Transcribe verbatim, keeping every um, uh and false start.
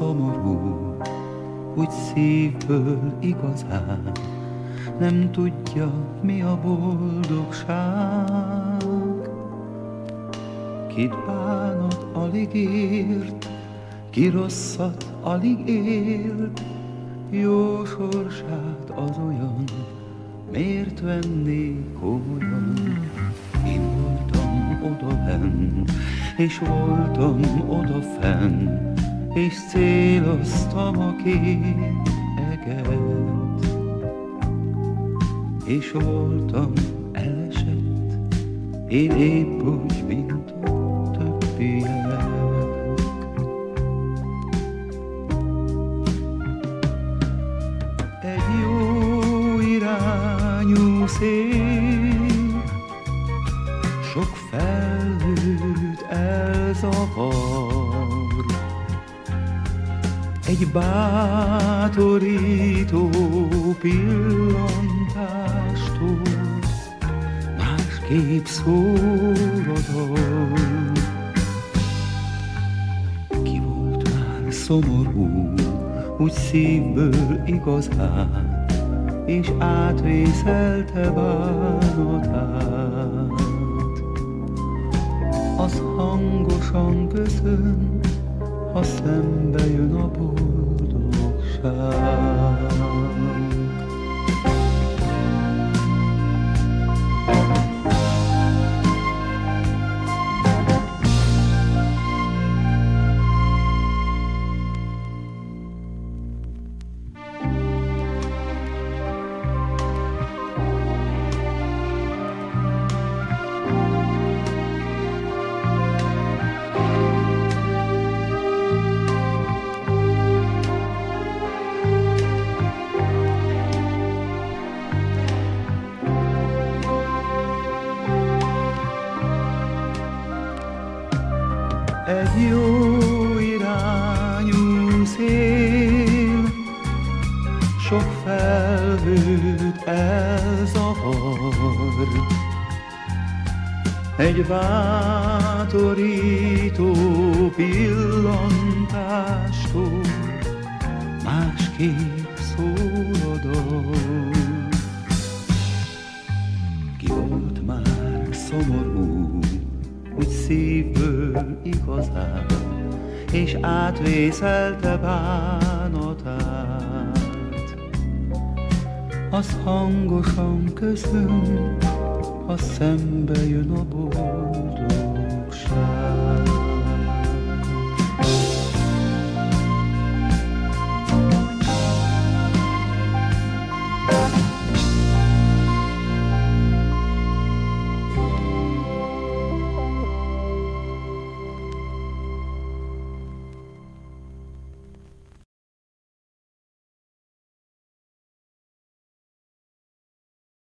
szomorú, úgy szívből igazán nem tudja, mi a boldogság. Kit bánat alig ért, ki rosszat alig élt, jó sorsát az olyan, miért venné komolyan? Én voltam odabenn, és voltam odafenn, és céloztam a két eget, és voltam elesett, én épp úgy, mint a többiek. Egy jó irányú szél sok felhőt elzavar, egy bátorító pillantástól másképp szól a dal. Ki volt már szomorú, úgy szívből igazán, és átvészelte bánatát. Az hangosan köszön, ha szembe jön a boldogság. Egy jó irányú szél sok felhőt elzavar, egy bátorító pillantástól másképp szól a dal. Ki volt már szomorú, úgy szívből igazán, és átvészelte bánatát. Az hangosan köszön, ha szembe jön a boldogság.